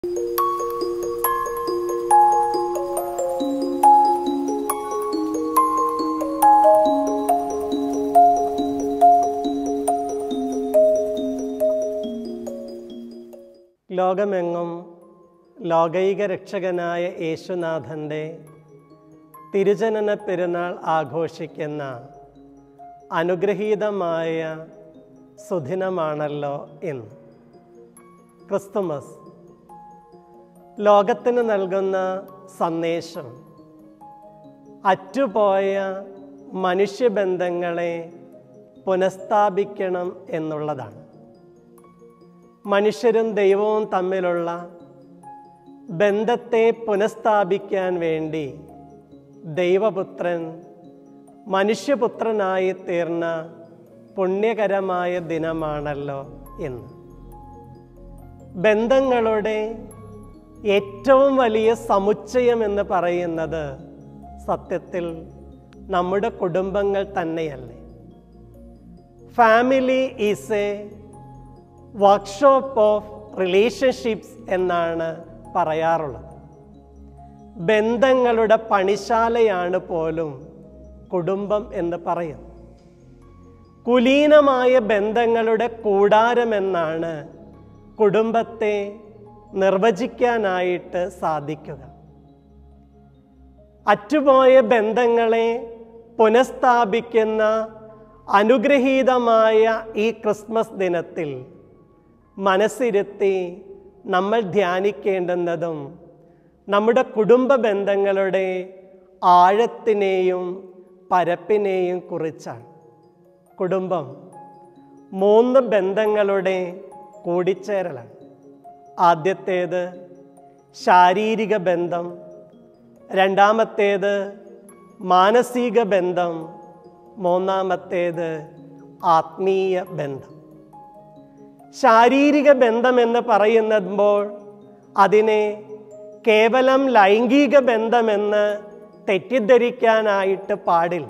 ലോകമെങ്ങും ലോകൈക രക്ഷകനായ യേശുനാഥൻ്റെ തിരുജനന പെരുന്നാൾ ആഘോഷിക്കുന്ന അനുഗ്രഹീതമായ സുദിനമാണല്ലോ ഇന്ന്. ക്രിസ്തുമസ് ലോകത്തിന് നൽകുന്ന സന്ദേശം അറ്റുപോയ മനുഷ്യബന്ധങ്ങളെ പുനഃസ്ഥാപിക്കണം എന്നുള്ളതാണ്. മനുഷ്യരും ദൈവവും തമ്മിലുള്ള ബന്ധത്തെ പുനഃസ്ഥാപിക്കാൻ വേണ്ടി ദൈവപുത്രൻ മനുഷ്യപുത്രനായി തീർന്ന പുണ്യകരമായ ദിനമാണല്ലോ ഇന്ന്. ബന്ധങ്ങളുടെ ഏറ്റവും വലിയ സമുച്ചയം എന്ന് പറയുന്നത് സത്യത്തിൽ നമ്മുടെ കുടുംബങ്ങൾ തന്നെയല്ലേ. Family is a workshop of relationships എന്നാണ് പറയാറുള്ളത്. ബന്ധങ്ങളുടെ പണിശാലയാണ് പോലും കുടുംബം എന്ന് പറയും. കുലീനമായ ബന്ധങ്ങളുടെ കൂടാരമെന്നാണ് കുടുംബത്തെ നിർവചിക്കാനായിട്ട് സാധിക്കുക. അറ്റുപോയ ബന്ധങ്ങളെ പുനഃസ്ഥാപിക്കുന്ന അനുഗ്രഹീതമായ ഈ ക്രിസ്മസ് ദിനത്തിൽ മനസ്സിരുത്തി നമ്മൾ ധ്യാനിക്കേണ്ടുന്നതും നമ്മുടെ കുടുംബ ബന്ധങ്ങളുടെ ആഴത്തിനെയും പരപ്പിനെയും കുറിച്ചാണ്. കുടുംബം 3 ബന്ധങ്ങളുടെ കൂടിച്ചേരലാണ്. ആദ്യത്തേത് ശാരീരിക ബന്ധം, രണ്ടാമത്തേത് മാനസിക ബന്ധം, മൂന്നാമത്തേത് ആത്മീയ ബന്ധം. ശാരീരിക ബന്ധമെന്ന് പറയുമ്പോൾ അതിനെ കേവലം ലൈംഗിക ബന്ധമെന്ന് തെറ്റിദ്ധരിക്കാനായിട്ട് പാടില്ല.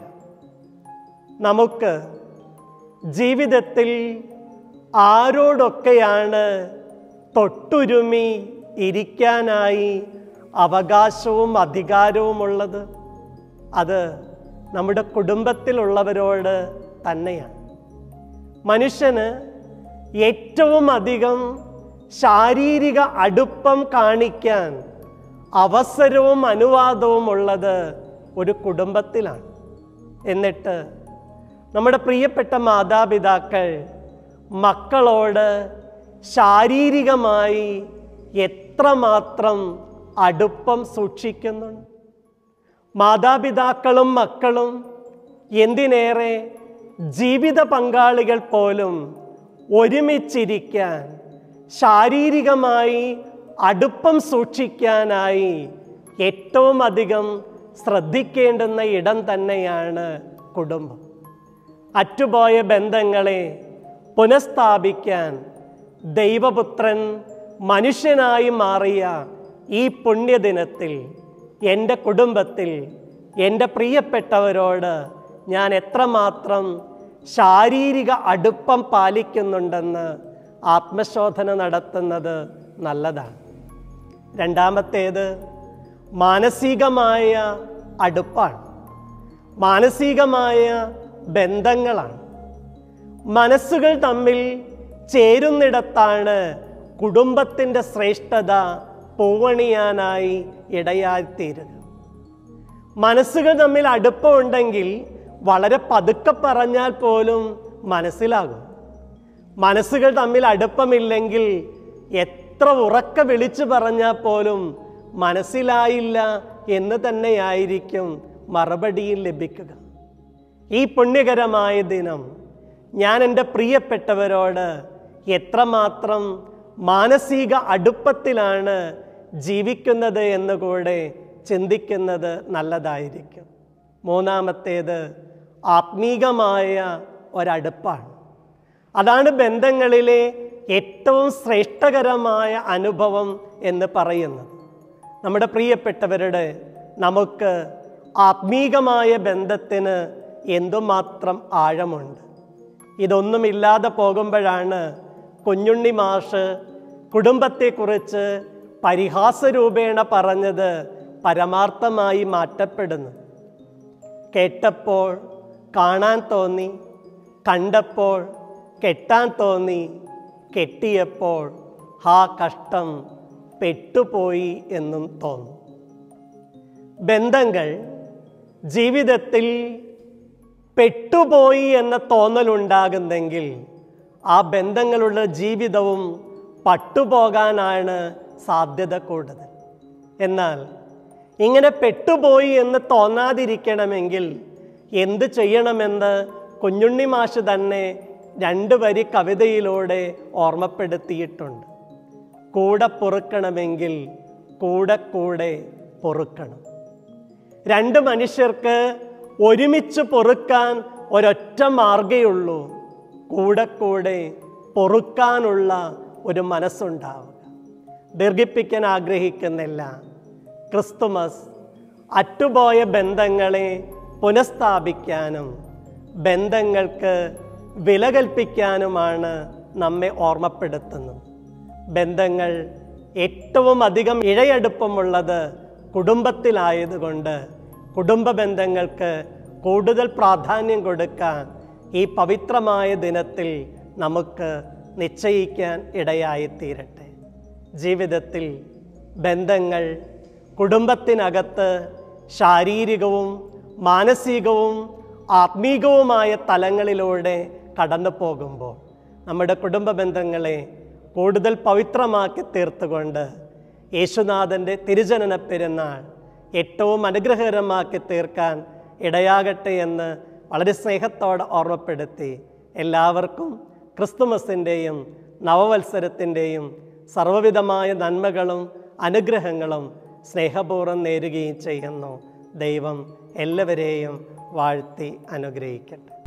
നമുക്ക് ജീവിതത്തിൽ ആരോടൊക്കെയാണ് തൊട്ടുരുമി ഇരിക്കാനായി അവകാശവും അധികാരവുമുള്ളത്? അത് നമ്മുടെ കുടുംബത്തിലുള്ളവരോട് തന്നെയാണ്. മനുഷ്യന് ഏറ്റവും അധികം ശാരീരിക അടുപ്പം കാണിക്കാൻ അവസരവും അനുവാദവും ഉള്ളത് ഒരു കുടുംബത്തിലാണ്. എന്നിട്ട് നമ്മുടെ പ്രിയപ്പെട്ട മാതാപിതാക്കൾ മക്കളോട് ശാരീരികമായി എത്രമാത്രം അടുപ്പം സൂക്ഷിക്കുന്നുണ്ട്. മാതാപിതാക്കളും മക്കളും എന്തിനേറെ ജീവിത പങ്കാളികൾ പോലും ഒരുമിച്ചിരിക്കാൻ, ശാരീരികമായി അടുപ്പം സൂക്ഷിക്കാനായി ഏറ്റവും അധികം ശ്രദ്ധിക്കേണ്ടുന്ന ഇടം തന്നെയാണ് കുടുംബം. അറ്റുപോയ ബന്ധങ്ങളെ പുനഃസ്ഥാപിക്കാൻ ദൈവപുത്രൻ മനുഷ്യനായി മാറിയ ഈ പുണ്യദിനത്തിൽ എൻ്റെ കുടുംബത്തിൽ എൻ്റെ പ്രിയപ്പെട്ടവരോട് ഞാൻ എത്രമാത്രം ശാരീരിക അടുപ്പം പാലിക്കുന്നുണ്ടെന്ന് ആത്മശോധന നടത്തുന്നത് നല്ലതാണ്. രണ്ടാമത്തേത് മാനസികമായ അടുപ്പാണ്, മാനസികമായ ബന്ധങ്ങളാണ്. മനസ്സുകൾ തമ്മിൽ ചേരുന്നിടത്താണ് കുടുംബത്തിൻ്റെ ശ്രേഷ്ഠത പൂവണിയാനായി ഇടയായിത്തീരുക. മനസ്സുകൾ തമ്മിൽ അടുപ്പമുണ്ടെങ്കിൽ വളരെ പതുക്കെ പറഞ്ഞാൽ പോലും മനസ്സിലാകും. മനസ്സുകൾ തമ്മിൽ അടുപ്പമില്ലെങ്കിൽ എത്ര ഉറക്കെ വിളിച്ചു പറഞ്ഞാൽ പോലും മനസ്സിലായില്ല എന്ന് തന്നെയായിരിക്കും മറുപടിയിൽ ലഭിക്കുക. ഈ പുണ്യകരമായ ദിനം ഞാൻ എൻ്റെ പ്രിയപ്പെട്ടവരോട് എത്രമാത്രം മാനസിക അടുപ്പത്തിലാണ് ജീവിക്കുന്നത് എന്നുകൂടെ ചിന്തിക്കുന്നത് നല്ലതായിരിക്കും. മൂന്നാമത്തേത് ആത്മീകമായ ഒരടുപ്പാണ്. അതാണ് ബന്ധങ്ങളിലെ ഏറ്റവും ശ്രേഷ്ഠകരമായ അനുഭവം എന്ന് പറയുന്നത്. നമ്മുടെ പ്രിയപ്പെട്ടവരുടെ നമുക്ക് ആത്മീകമായ ബന്ധത്തിന് എന്തുമാത്രം ആഴമുണ്ട്. ഇതൊന്നുമില്ലാതെ പോകുമ്പോഴാണ് കുഞ്ഞുണ്ണി മാഷ് കുടുംബത്തെക്കുറിച്ച് പരിഹാസരൂപേണ പറഞ്ഞത് പരമാർത്ഥമായി മാറ്റപ്പെടുന്നു. കേട്ടപ്പോൾ കാണാൻ തോന്നി, കണ്ടപ്പോൾ കെട്ടാൻ തോന്നി, കെട്ടിയപ്പോൾ ഹാ കഷ്ടം പെട്ടുപോയി എന്നും തോന്നും. ബന്ധങ്ങൾ ജീവിതത്തിൽ പെട്ടുപോയി എന്ന തോന്നലുണ്ടാകുന്നെങ്കിൽ ആ ബന്ധങ്ങളുടെ ജീവിതവും പട്ടുപോകാനാണ് സാധ്യത കൂടുതൽ. എന്നാൽ ഇങ്ങനെ പെട്ടുപോയി എന്ന് തോന്നാതിരിക്കണമെങ്കിൽ എന്ത് ചെയ്യണമെന്ന് കുഞ്ഞുണ്ണി മാഷ് തന്നെ 2 വരി കവിതയിലൂടെ ഓർമ്മപ്പെടുത്തിയിട്ടുണ്ട്. കൂടെ പൊറുക്കണമെങ്കിൽ കൂടെ കൂടെ പൊറുക്കണം. 2 മനുഷ്യർക്ക് ഒരുമിച്ച് പൊറുക്കാൻ ഒരൊറ്റ മാർഗ്ഗമേയുള്ളൂ, കൂടെ കൂടെ പൊറുക്കാനുള്ള ഒരു മനസ്സുണ്ടാവുക. ദീർഘിപ്പിക്കാൻ ആഗ്രഹിക്കുന്നില്ല. ക്രിസ്തുമസ് അറ്റുപോയ ബന്ധങ്ങളെ പുനഃസ്ഥാപിക്കാനും ബന്ധങ്ങൾക്ക് വില കൽപ്പിക്കാനുമാണ് നമ്മെ ഓർമ്മപ്പെടുത്തുന്നത്. ബന്ധങ്ങൾ ഏറ്റവും അധികം ഇഴയടുപ്പമുള്ളത് കുടുംബത്തിലായതുകൊണ്ട് കുടുംബ ബന്ധങ്ങൾക്ക് കൂടുതൽ പ്രാധാന്യം കൊടുക്കാൻ ഈ പവിത്രമായ ദിനത്തിൽ നമുക്ക് നിശ്ചയിക്കാൻ ഇടയായിത്തീരട്ടെ. ജീവിതത്തിൽ ബന്ധങ്ങൾ കുടുംബത്തിനകത്ത് ശാരീരികവും മാനസികവും ആത്മീകവുമായ തലങ്ങളിലൂടെ കടന്നു പോകുമ്പോൾ നമ്മുടെ കുടുംബ ബന്ധങ്ങളെ കൂടുതൽ പവിത്രമാക്കി തീർത്തുകൊണ്ട് യേശുനാഥൻ്റെ തിരുജനന പെരുന്നാൾ ഏറ്റവും അനുഗ്രഹകരമാക്കി തീർക്കാൻ ഇടയാകട്ടെ എന്ന് വളരെ സ്നേഹത്തോടെ ഓർമ്മപ്പെടുത്തി എല്ലാവർക്കും ക്രിസ്തുമസിൻ്റെയും നവവത്സരത്തിൻ്റെയും സർവ്വവിധമായ നന്മകളും അനുഗ്രഹങ്ങളും സ്നേഹപൂർവ്വം നേരുകയും ചെയ്യുന്നു. ദൈവം എല്ലാവരെയും വാഴ്ത്തി അനുഗ്രഹിക്കട്ടെ.